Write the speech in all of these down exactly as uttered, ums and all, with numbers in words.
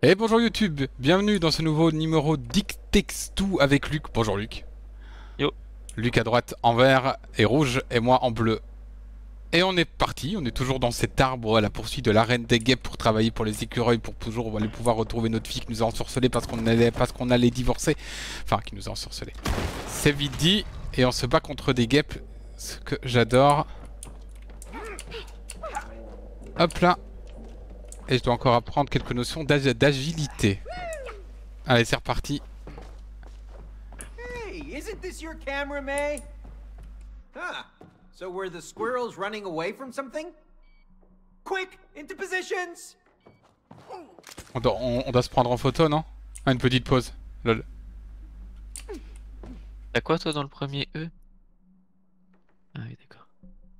Et bonjour YouTube, bienvenue dans ce nouveau numéro d'It Takes Two avec Luc. Bonjour Luc. Yo. Luc à droite en vert et rouge et moi en bleu. Et on est parti, on est toujours dans cet arbre à la poursuite de la reine des guêpes pour travailler pour les écureuils, pour toujours aller pouvoir retrouver notre fille qui nous a ensorcelé parce qu'on allait, parce qu'on allait divorcer. Enfin, qui nous a ensorcelé. C'est vite dit, et on se bat contre des guêpes, ce que j'adore. Hop là. Et je dois encore apprendre quelques notions d'agilité. Allez, c'est reparti. Hey, isn't this your camera, May? Huh. So were the squirrels running away from something? Quick, into positions! On doit, on, on doit se prendre en photo, non? Ah, une petite pause. Lol. T'as quoi toi dans le premier E? Ah oui, d'accord.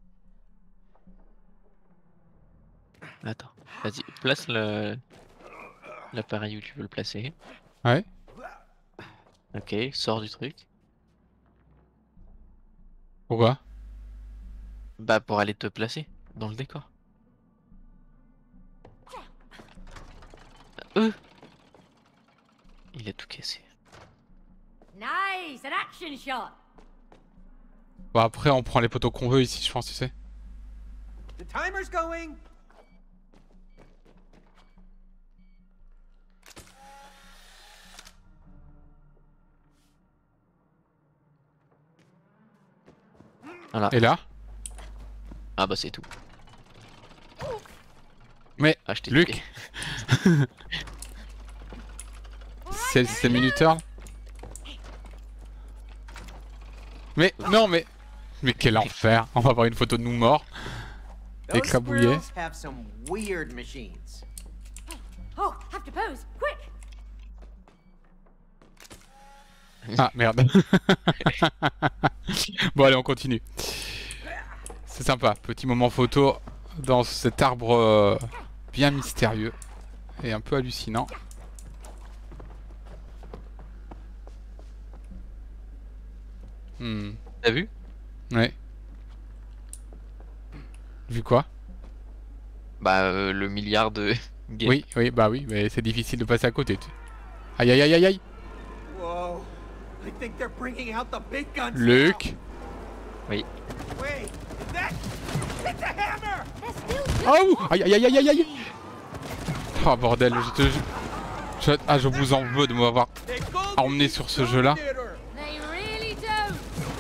Attends, vas-y, place le l'appareil où tu veux le placer. Ouais. Ok, sors du truc. Pourquoi? Bah pour aller te placer dans le décor. Euh Il a tout cassé. Nice, an action shot. Bon, après, on prend les photos qu'on veut ici, je pense, tu sais. The timer's going! Voilà. Et là? Ah bah c'est tout. Mais, Ah, je t'ai Luc C'est c'est minuteur là. Mais, non mais... Mais quel enfer. On va avoir une photo de nous morts. Those Écrabouillés. squirrels have some weird machines. Oh, have to pose, quick. Ah, merde. Bon, allez, on continue. C'est sympa. Petit moment photo dans cet arbre euh, bien mystérieux et un peu hallucinant. Hmm. T'as vu? Ouais. Vu quoi? Bah euh, le milliard de guêpes. Oui, oui, bah oui, mais c'est difficile de passer à côté. Tu... Aïe, aïe, aïe, aïe, aïe. Whoa. I think they're bringing out the big guns Luc. Oui. now. Wait, is that... It's a hammer! They're still Oh, aïe, aïe, aïe, aïe, aïe, aïe. Oh bordel, je te... Je... Ah, je vous en veux de m'avoir They called emmené me sur ce jeu-là. theater. They really don't.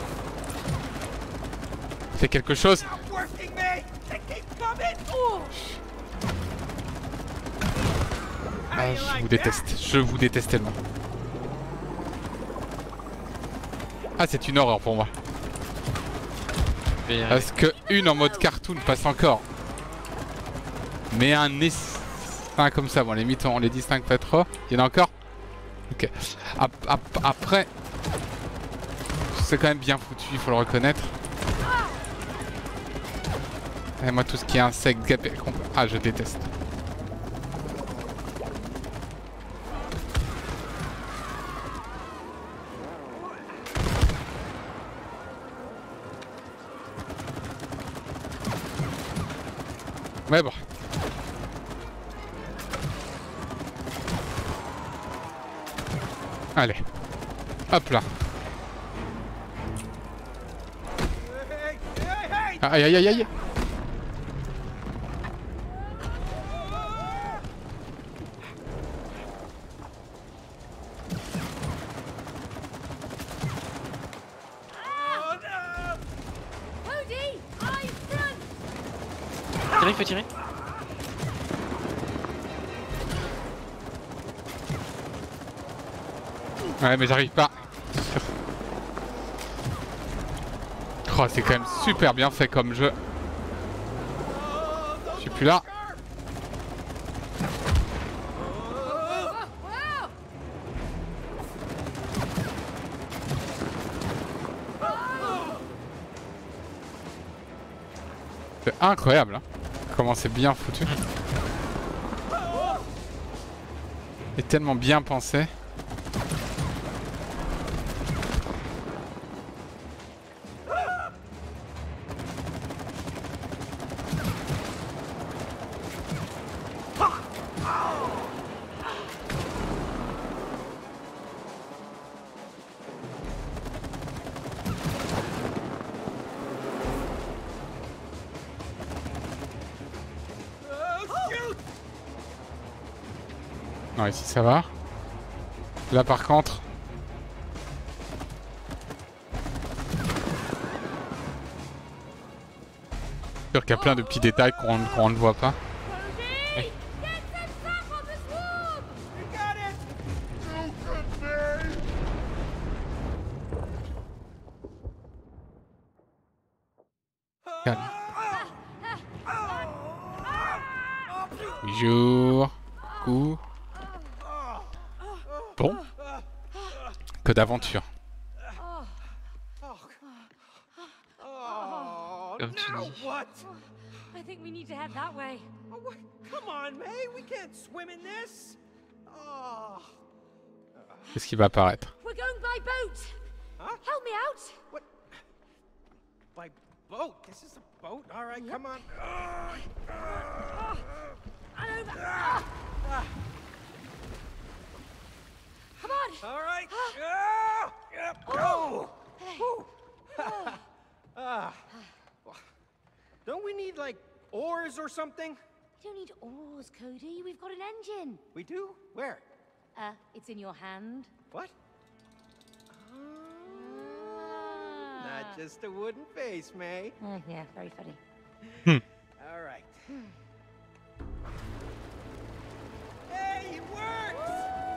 C'est quelque chose. Not working, May! They keep coming! Oh, How Ah, you je like vous that? déteste, je vous déteste tellement. Ah, c'est une horreur pour moi. Et, euh, Parce que une en mode cartoon passe encore. Mais un es... Un comme ça, bon, les mythes on les distingue pas trop. Il y en a encore? Ok. Ap ap après... C'est quand même bien foutu, il faut le reconnaître. Et moi, tout ce qui est insecte, guêpe et comp- Ah, je déteste. Mais bon. Allez. Hop là. Hey, hey, hey! Aïe aïe aïe aïe. Oh no! Cody, eyes front. Tirer, faut tirer. Ouais, mais j'arrive pas. Oh, c'est quand même super bien fait comme jeu. Je suis plus là. Oh, wow. C'est incroyable, hein. Comment c'est bien foutu. Et tellement bien pensé. Non, ici ça va. Là par contre... sûr qu'il y a plein de petits détails qu'on qu'on ne voit pas. Cody, get some stuff on this wall. You got it! Calme. Jour. Coup. Bon. Que d'aventure. Oh, Comme tu now dis. what? I think we need to head that way. Oh, what? Come on, May. We can't swim in this. Oh. Qu'est-ce qui va apparaître? We're going by boat. Huh? Help me out. What? By boat? This is a boat? All right, come on. Ah, ah, And over. Ah, ah. come on. All right. Ah, yep. Oh. Whew. Ah. Don't we need like oars or something? We don't need oars, Cody. We've got an engine. We do? Where? Uh, it's in your hand. What? Ah. Not just a wooden face, May. Uh, yeah, very funny. All right. Hey, it works!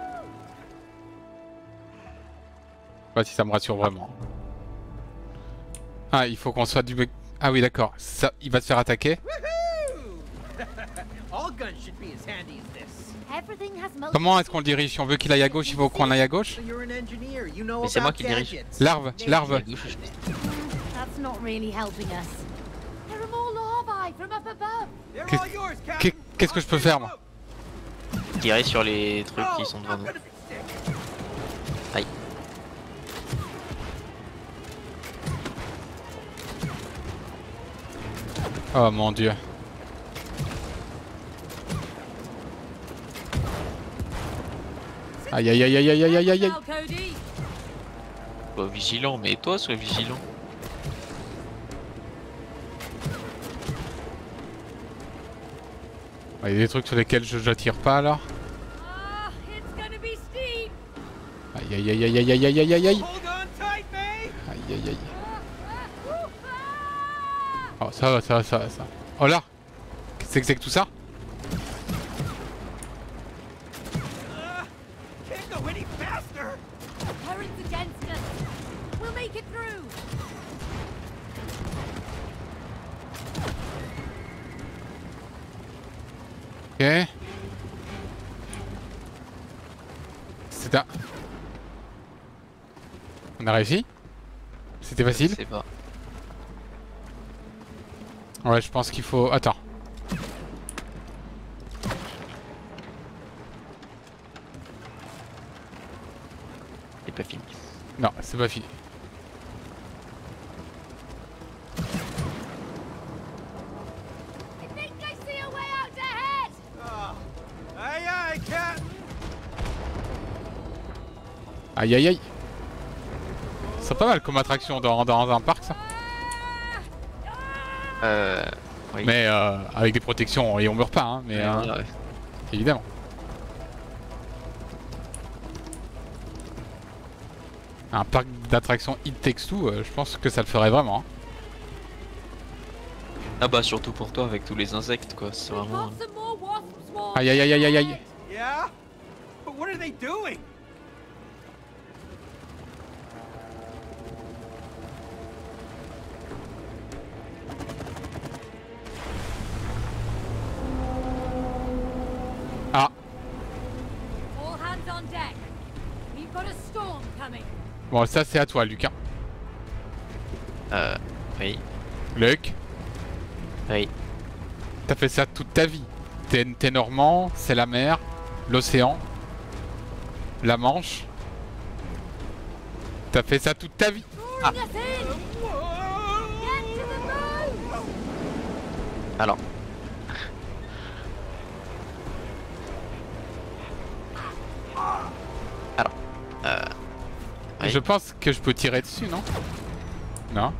Je sais pas si ça me rassure vraiment. Ah, il faut qu'on soit du mec. Ah oui, d'accord. Ça, il va se faire attaquer. Woohoo! All guns should be as handy as this. Everything has multiple. Comment est-ce qu'on le dirige? Si on veut qu'il aille à gauche, il faut qu'on aille à gauche. So you're an engineer, you know Mais c'est moi about qui dirige. gadgets. Larve, larve. À gauche, je- That's not really helping us. There are more larvae from up above. They're Qu'est- all yours, Captain. qu'est- Qu'est-ce que je peux faire, moi? Tirer sur les trucs qui sont devant I'm nous. gonna be sick. Aïe. Oh mon dieu. Aïe aïe aïe aïe aïe aïe aïe aïe. Now, Cody. Sois vigilant, mais toi, sois vigilant. Il y a des trucs sur lesquels je j'attire pas alors. Ah, it's gonna be steep. Aïe aïe aïe aïe aïe aïe aïe aïe aïe aïe. Hold on tight, May. Aïe aïe aïe. Ah, ah, ouh, ah. Oh ça va, ça va, ça va, ça va. Oh là. Qu'est-ce que c'est que tout ça? Uh, can't go any faster. The current's against us. We'll make it through. Ok. C'est un... On a réussi? C'était Je facile? sais pas. Ouais, je pense qu'il faut... Attends. C'est pas fini. Non, c'est pas fini. I think I see a way out ahead. Oh. Aye, aye, Captain. Aïe aïe aïe. C'est pas mal comme attraction dans, dans un parc ça. Euh. Oui. Mais euh, avec des protections et on meurt pas hein, mais Ouais, euh, ouais, ouais. évidemment. Un parc d'attractions It Takes Two, euh, je pense que ça le ferait vraiment. Hein. Ah bah surtout pour toi avec tous les insectes quoi, c'est We've vraiment... got some more wasp swarms. Aïe aïe aïe aïe aïe aïe. Yeah? But what are they doing? Ah, All hands on deck. We've got a storm coming. bon ça c'est à toi Luc. Hein. Euh... Oui. Luc, Oui. t'as fait ça toute ta vie. T'es t'es normand, c'est la mer, l'océan, la Manche. T'as fait ça toute ta vie. Drawing us in. Get to the boat. Alors. Alors. Euh... Oui. Je pense que je peux tirer dessus, non? Non?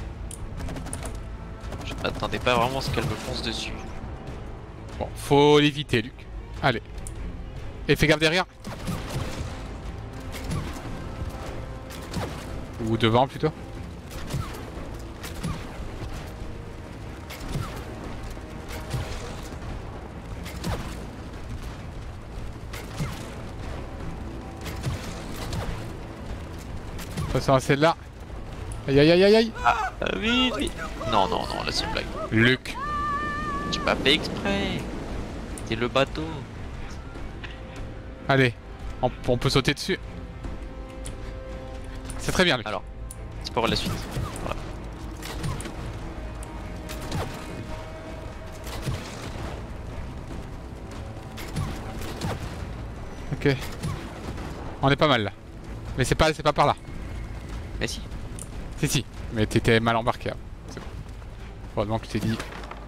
Je m'attendais pas vraiment à ce qu'elle me fonce dessus. Bon, faut l'éviter Luc. Allez. Et fais gaffe derrière. Ou devant plutôt. Attention à celle-là. Aïe aïe aïe aïe aïe. Ah oui, oui. Non, non, non, là c'est une blague. Luc. J'ai pas fait exprès. C'est le bateau. Allez, on, on peut sauter dessus. C'est très bien Luc. Alors, c'est pour la suite. Voilà. Ok. On est pas mal là. Mais c'est pas, c'est pas par là. Mais si. Si si. Mais t'étais mal embarqué. Hein. C'est bon. Heureusement que tu t'es dit.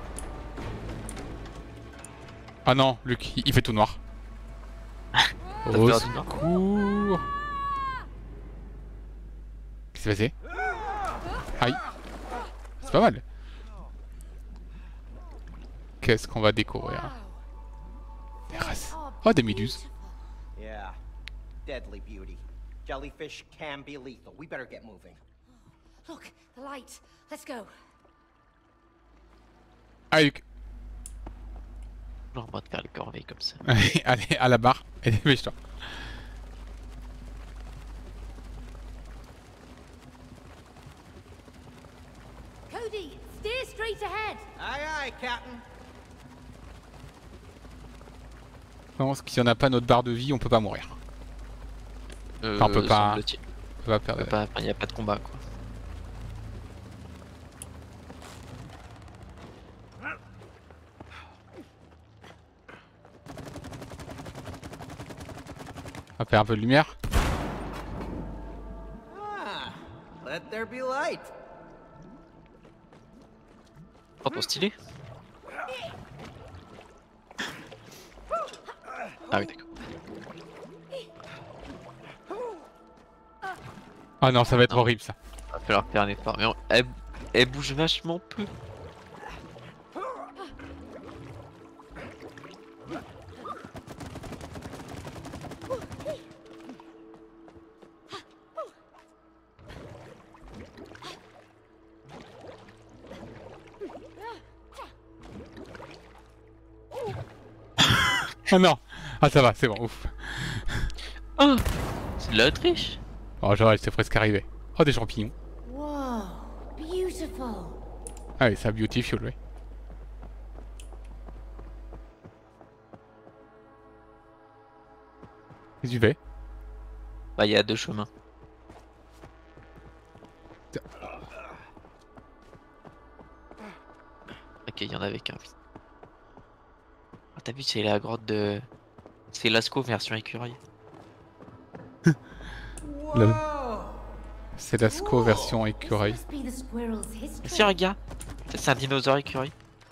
Ah non, Luc, il, il fait tout noir. T'as Au peur du noir? secours. Qu'est-ce qui s'est passé? Aïe. C'est pas mal. Qu'est-ce qu'on va découvrir? Des races. Oh, des méduses. Yeah. Deadly beauty. Jellyfish can be lethal. We better get moving. Look, the light. Let's go. Allez Luc. Genre en mode faire les corvées comme ça. Allez, à la barre. Et dépêche-toi. Cody, steer straight ahead. Aye, aye, Captain. Non, parce que si on n'a pas notre barre de vie, on peut pas mourir. Euh, Enfin, on peut pas- semble-t-il. On peut pas perdre. On peut pas- enfin, y a pas de combat quoi. On va faire un peu de lumière. Ah, let there be light. Oh, trop stylé. Ah oui, d'accord. Ah non, ça va être Non. horrible ça. Va falloir faire un effort. Mais on- elle, elle bouge vachement peu. Ah non. Ah ça va, c'est bon, ouf. Oh, c'est de la triche. Oh genre, c'est presque arrivé. Oh, des champignons. Whoa, beautiful. Ah oui, ça beautiful, oui. Qu'est-ce que tu fais? Bah, il y a deux chemins. Ok, il y en avait qu'un. Oui. Ah, t'as vu, c'est la grotte de. C'est Lascaux version écureuil. Whoa. C'est Lascaux version This écureuil. must be the squirrel's history. Mais si, regarde, ça, c'est un dinosaure écureuil.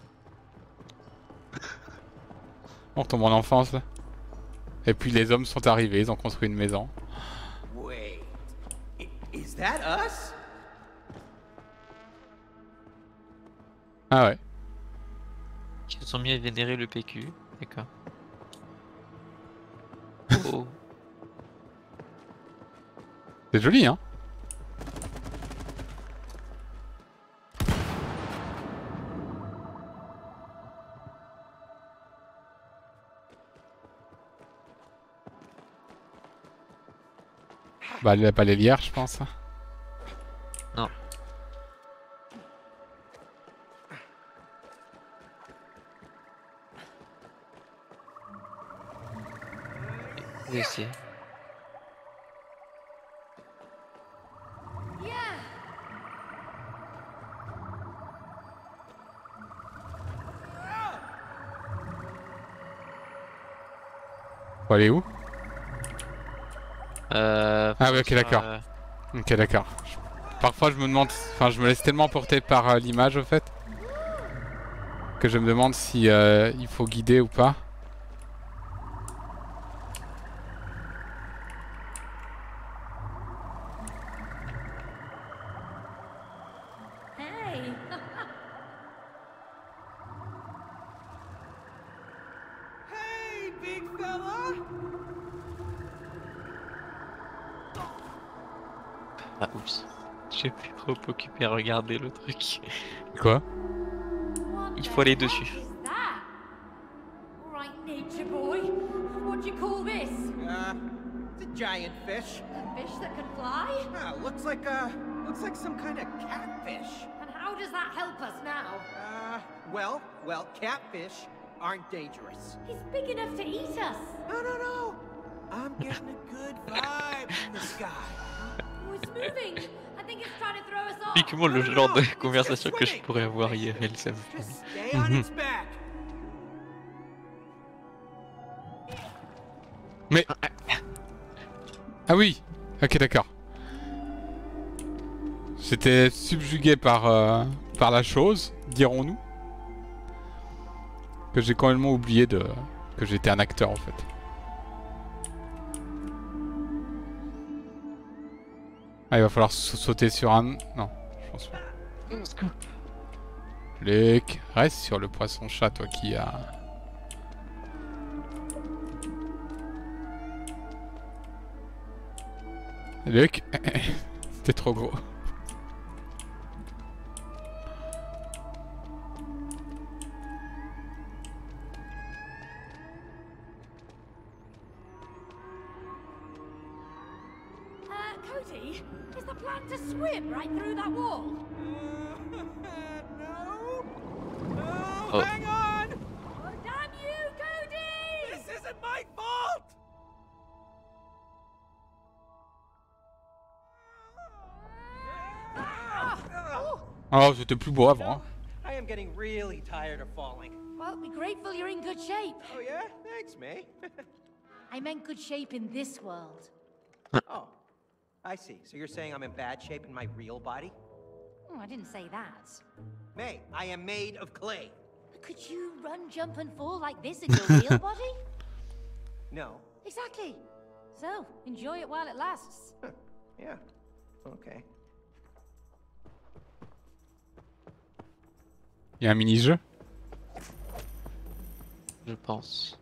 On retombe en enfance là. Et puis les hommes sont arrivés, ils ont construit une maison. Wait. I- is that us? Ah ouais. Ils se sont mis à vénérer le P Q. D'accord. Oh. C'est joli hein. Bah elle a pas les lières je pense. Non. Oui, c'est. Yeah. Faut aller où? Euh, Ah ouais, ok, d'accord. euh, Ok d'accord. Je- Parfois je me demande, enfin je me laisse tellement porter par euh, l'image au fait que je me demande si euh, il faut guider ou pas. Hey. Hey, big fella. Ah oups. J'ai plus trop occupé à regarder le truc. Quoi? What Il the faut aller heck dessus. is that? All right, nature boy. What do you call this? Uh, it's a giant fish. A fish that can fly? Ah, looks like a looks like some kind of catfish. And how does that help us now? Uh, well, well, catfish aren't dangerous. He's big enough to eat us. No, no, no. I'm getting a good vibe from the sky. Oh, it's moving. I think it's trying to throw us off. Typiquement le No, no, genre no, de it's just conversation que je swimming. pourrais avoir I R L, ça me Just fait. stay on its back. Mais... Ah oui. Ok, d'accord. J'étais subjugué par, euh, par la chose, dirons-nous. Que j'ai complètement oublié de... que j'étais un acteur en fait. Ah, il va falloir sa- sauter sur un... Non, je pense pas. Luc, reste sur le poisson-chat, toi qui a... Luc, t'es trop gros. Uh, Cody, is the plan to swim right through that wall? no. No, Oh. hang on. Oh, damn you, Cody! This isn't my fault. Ah! Oh, Oh, c'était plus beau avant. hein. I am getting really tired of falling. well, be grateful you're in good shape. Oh yeah? Thanks, May. I meant good shape in this world. Oh, I see. So you're saying I'm in bad shape in my real body? Oh, I didn't say that. May, I am made of clay. Could you run, jump, and fall like this in your real body? No. Exactly. So, enjoy it while it lasts. Yeah. Okay. Il y a un mini-jeu. Je pense.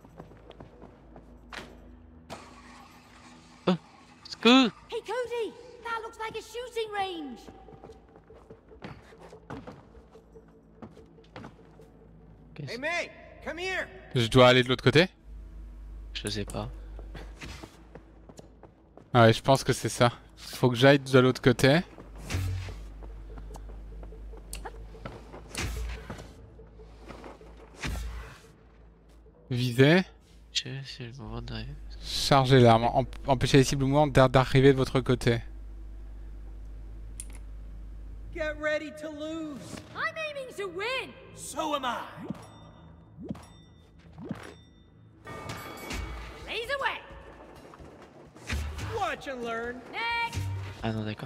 Oh, Scoot! Hey, Cody! That looks like a shooting range! Hey, May, come here. Je dois aller de l'autre côté? Je sais pas. Ah ouais, je pense que c'est ça. Faut que j'aille de l'autre côté. Viser. Je sais le moment d'arriver. Charger l'arme. Em- Empêcher les cibles mouvantes d'ar- d'arriver de votre côté. Get ready to lose. I'm aiming to win! So am I. Blaze away! Watch and learn. Next! Ah non, d'accord.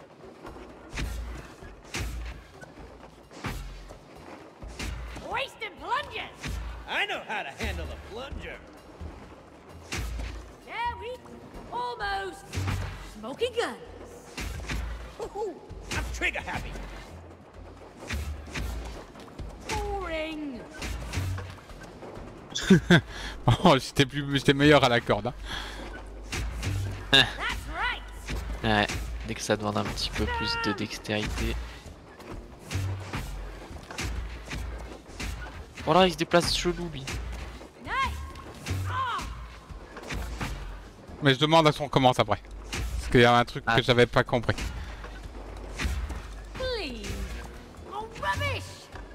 Wasting plunges! I know how to handle a plunger. There we... Almost! Smoking guns! Woohoo! I'm trigger happy. Boring! Oh, j'étais plus, j'étais meilleur à la corde. hein. That's right! Ouais, dès que ça demande un petit peu plus de dextérité. Voilà, il se déplace chelou lui. Nice! Ah! Mais je demande à ce qu'on commence après. Parce qu'il y a un truc Ah. que j'avais pas compris. Please! Oh, rubbish!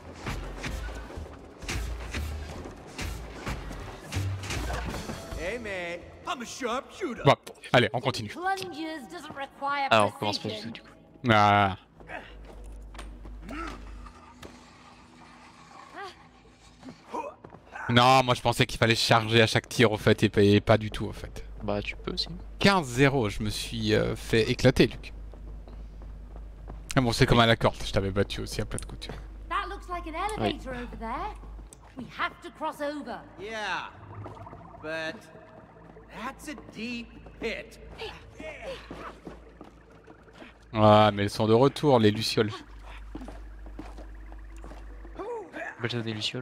Hey, May, I'm a sharpshooter. Bon, allez, on continue. Plunges doesn't require Ah, on recommence pas du precision. tout du coup. Ah. Non, moi je pensais qu'il fallait charger à chaque tir au fait et pas, et pas du tout au fait. Bah, tu peux aussi. quinze zéro, je me suis euh, fait éclater, Luc. Ah bon, c'est comme à la corde, je t'avais battu aussi à plat de couture. That looks like an elevator over there. We have to cross over. Yeah, but that's a deep pit. Ah, mais elles sont de retour, les lucioles. Belle chose des lucioles.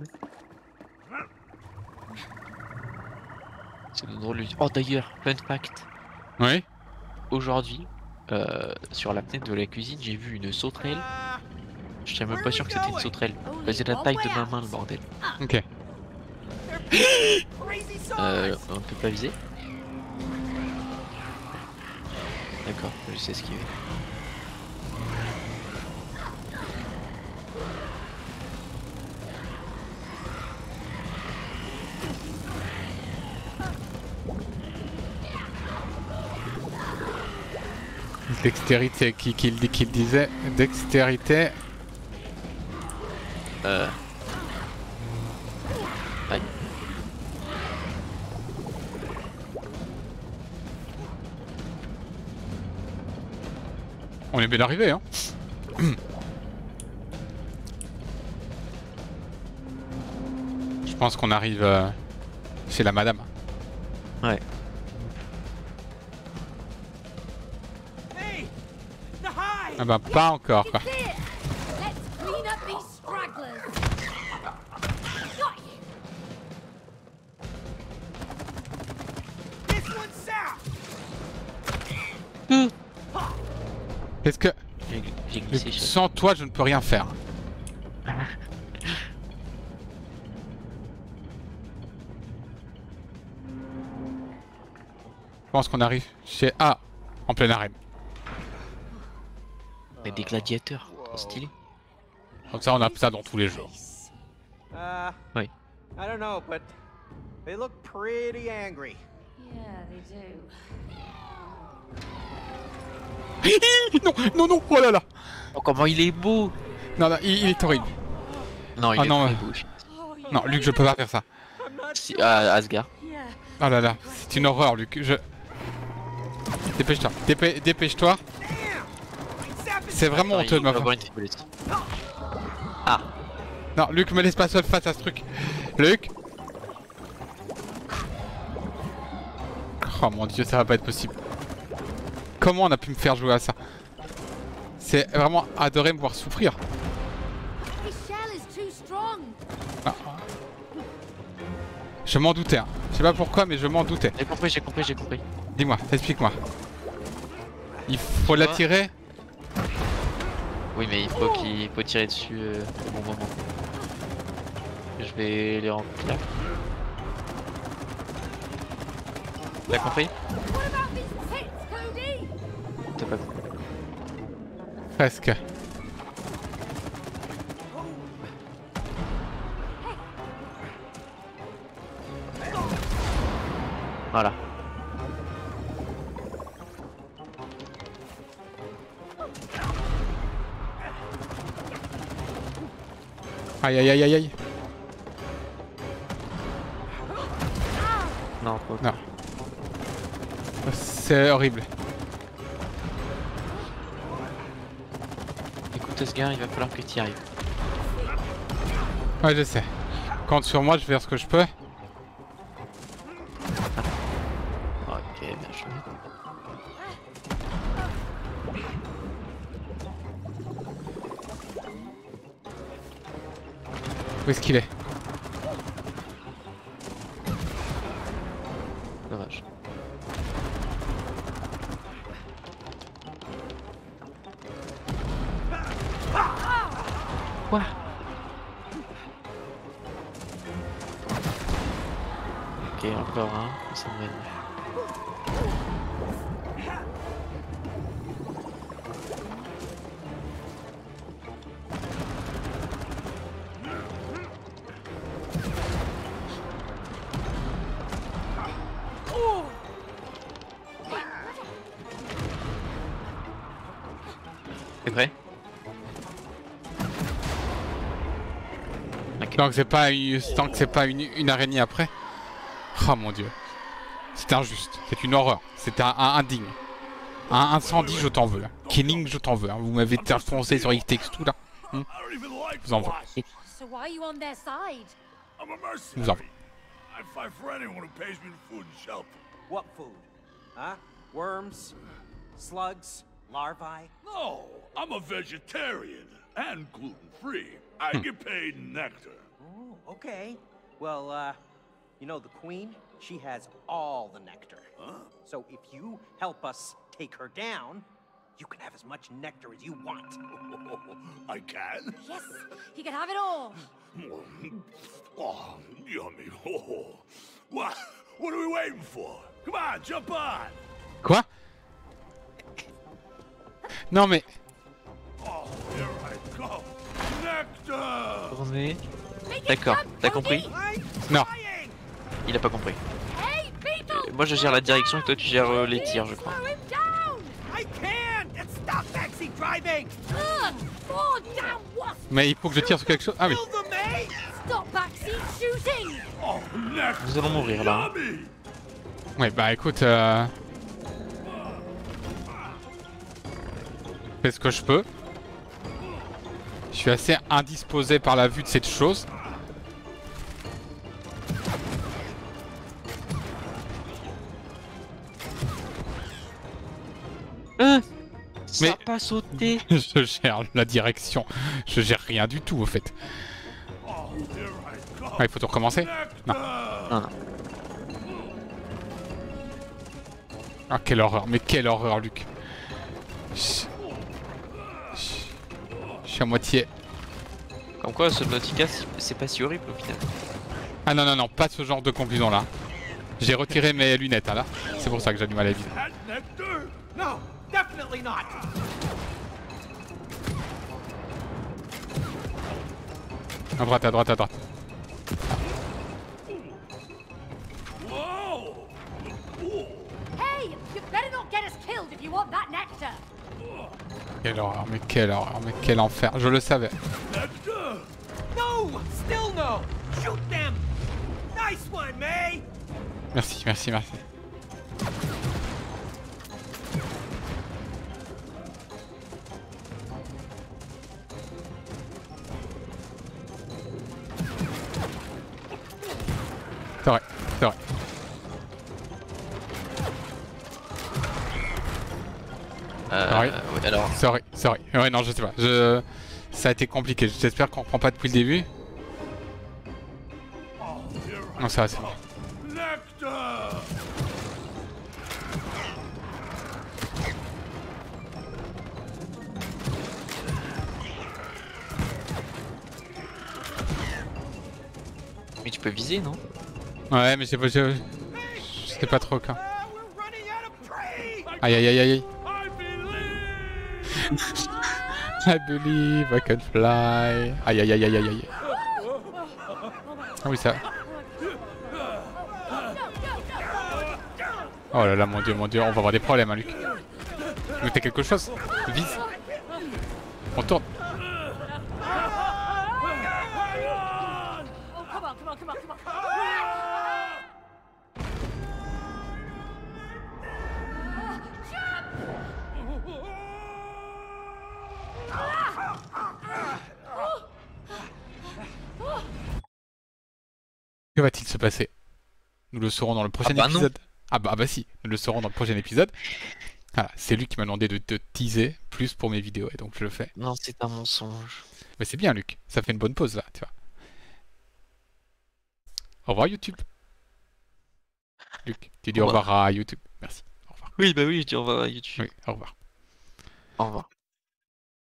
C'est de drôles lucioles. Oh d'ailleurs, fun fact. Oui. Aujourd'hui, euh, sur la fenêtre de la cuisine, j'ai vu une sauterelle. Ah, Je suis même pas sûr que c'était une sauterelle. Elle faisait la taille de ma main, le bordel. Ok. crazy size. Euh, on ne peut pas viser. D'accord, je sais esquiver. Dextérité, qui, qui, qui, qui le disait. Dextérité. Euh... Aïe. On est bien arrivé, hein. Je pense qu'on arrive euh, chez la madame. Ouais. Hey, the hive. Ah bah pas encore quoi. It's it! Let's clean up these stragglers! Got you! This one's south. Est-ce que J'ai j'ai glissé sur... sans toi je ne peux rien faire. Je pense qu'on arrive chez A en pleine arène. Mais des gladiateurs, trop stylé. Comme ça on a ça dans tous les jeux. Uh, Oui. I don't know, but they look pretty angry. Yeah, they do. non, non, non, oh là là. Oh, comment il est beau! Non, non, il, il est horrible. Non, il Ah est non, très euh. beau. Oh, yeah. Non, Luc, je peux pas faire ça. I'm not Si, sure. ah, Asgard. Yeah. Oh là là, c'est une horreur, Luc. Je. Dépêche-toi, dépê- dépêche-toi. Damn. Zap it. C'est vraiment Non, honteux de il ma va part. avoir une tribolette. Ah! Non, Luc, me laisse pas seul face à ce truc. Luc. Oh mon dieu, ça va pas être possible. Comment on a pu me faire jouer à ça? C'est vraiment adoré me voir souffrir. This shell is too strong. Ah. Je m'en doutais, hein. Je sais pas pourquoi, mais je m'en doutais. J'ai compris, j'ai compris, j'ai compris. Dis-moi, explique-moi. Il faut l'attirer. Oui, mais il faut qu'il faut tirer dessus euh, au bon moment. Je vais les remplir. T'as compris? What about these tits, Cody? T'as pas compris. Presque. Voilà. Aïe aïe aïe aïe aïe. Non, faut... Non. C'est horrible. Écoute, Asgard, il va falloir que tu y arrives. Ouais, je sais. Compte sur moi, je vais faire ce que je peux. Ok, bien joué. Où est-ce qu'il est? Dommage. Quoi? Ok, encore un, ça me va. C'est vrai? Ok. Tant que c'est pas, une... Tant que c'est pas une... une araignée après. Oh mon dieu. C'est injuste. C'est une horreur. C'est un... un indigne. Un incendie, je t'en veux. Là. Killing, je t'en veux. Hein. Vous m'avez foncé sur X T X tout là. Hmm. Je vous en veux. So why are you on their side? I'm a Je vous en veux. mercenary. I'd fight for anyone who pays me the food and shelter. What food? Huh? Worms? Slugs? Larvae? No, I'm a vegetarian and gluten-free. I get paid in nectar. Oh, okay. Well, uh, you know the queen? She has all the nectar. Huh? So if you help us take her down, You can have as much nectar as you want. I can? Yes, he can have it all. Oh, yummy. Oh. What? What are we waiting for? Come on, jump on. Quoi? Non mais... Oh, here I go. Nectar. Tourner. Make it D'accord, jump, t'as Cody. compris? I'm Non. trying. Il a pas compris. Hey, people! Moi je gère la direction et toi tu gères euh, les tirs, je crois. Slow him down! I can't. It's stop backseat driving. Ugh, more damn wasps! Mais il faut que je tire sur quelque chose. Ah oui. Kill them, eh? Stop backseat shooting! Oh, nectar. Nous allons mourir là. Yummy. Ouais bah écoute... Euh... Je fais ce que je peux. Je suis assez indisposé par la vue de cette chose. Euh, ça Mais- a pas sauté. Je gère la direction. Je gère rien du tout au fait. Oh, here I go. Ah, il faut tout recommencer. Non. Non, non. Ah quelle horreur, mais quelle horreur Luc. Je, je- je suis à moitié... Comme quoi Subnautica c'est pas si horrible au final. Ah non non non, pas ce genre de conclusion là. J'ai retiré mes lunettes hein, là. C'est pour ça que j'ai du mal à viser. That nectar? No, definitely not. À droite, à droite, à droite. Whoa. Hey, you better not get us killed if you want that nectar! Quelle horreur, mais quelle horreur, mais quel enfer. Je le savais. Nectar. No, still no. Shoot them. Nice one, May. Merci, merci, merci. C'est vrai, c'est vrai. Euh, Ah oui. ouais, alors, Sorry, sorry. Ouais, non, je sais pas. Je... Ça a été compliqué. J'espère qu'on reprend pas depuis le début. Oh, here I Non, ça va, c'est bon. Nectar. mais tu peux viser non? Ouais, mais je sais pas, je... je sais pas trop quand. Uh, we're running out of prey. Aïe, aïe, aïe, aïe, aïe. I believe. I believe I can fly. Aïe, aïe, aïe, aïe, aïe, aïe. Ah oui, ça... Oh là là, mon dieu, mon dieu, on va avoir des problèmes, hein, Luc. Luc, t'as quelque chose? Vise. On tourne. Oh, come on, come on, come on, come on! Que va-t-il se passer? Nous le saurons dans le prochain Ah bah non. épisode. Ah bah, ah bah si, nous le saurons dans le prochain épisode. Voilà, c'est lui qui m'a demandé de te teaser plus pour mes vidéos et donc je le fais. Non, c'est un mensonge. Mais c'est bien Luc, ça fait une bonne pause là, tu vois. Au revoir YouTube. Luc, tu dis au Au revoir. revoir à YouTube. Merci. Au revoir. Oui, bah oui, je dis au revoir à YouTube. Oui, au revoir. Au revoir.